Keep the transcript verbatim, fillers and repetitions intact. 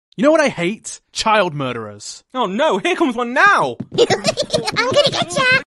You know what I hate? Child murderers. Oh no, here comes one now! I'm gonna get ya!